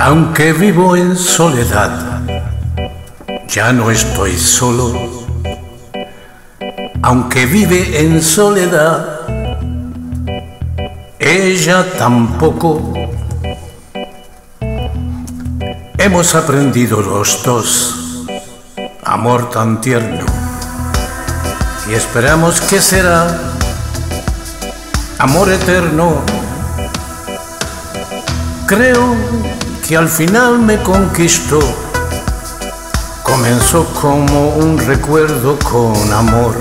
Aunque vivo en soledad, ya no estoy solo. Aunque vive en soledad, ella tampoco. Hemos aprendido los dos amor tan tierno y esperamos que será amor eterno. Creo que al final me conquistó. Comenzó como un recuerdo con amor.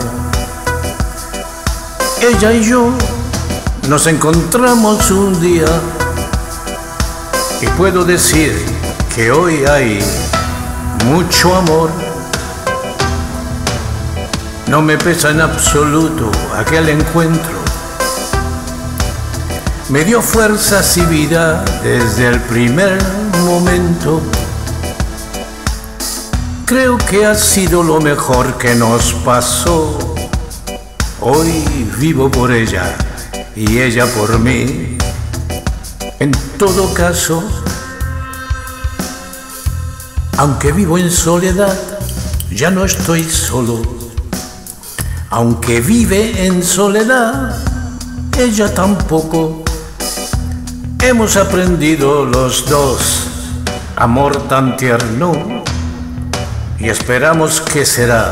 Ella y yo nos encontramos un día y puedo decir que hoy hay mucho amor. No me pesa en absoluto aquel encuentro. Me dio fuerzas y vida desde el primer momento. Creo que ha sido lo mejor que nos pasó. Hoy vivo por ella y ella por mí. En todo caso, aunque vivo en soledad, ya no estoy solo. Aunque vive en soledad, ella tampoco. Hemos aprendido los dos amor tan tierno y esperamos que será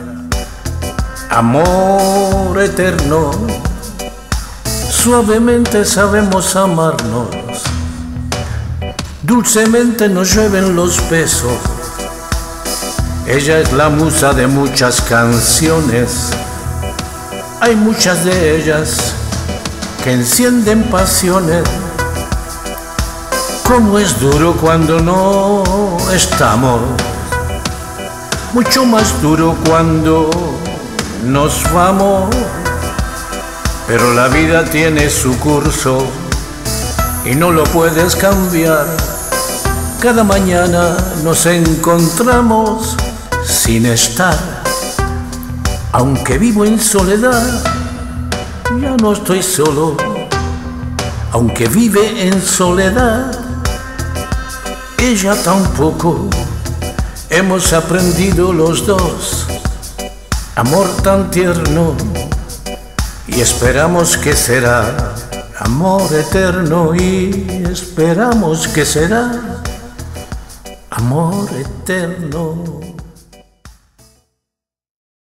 amor eterno. Suavemente sabemos amarnos, dulcemente nos llueven los besos. Ella es la musa de muchas canciones. Hay muchas de ellas que encienden pasiones. Cómo es duro cuando no estamos, mucho más duro cuando nos vamos. Pero la vida tiene su curso y no lo puedes cambiar. Cada mañana nos encontramos sin estar. Aunque vivo en soledad, ya no estoy solo. Aunque vive en soledad, ella tampoco. Hemos aprendido los dos amor tan tierno y esperamos que será amor eterno. Y esperamos que será amor eterno.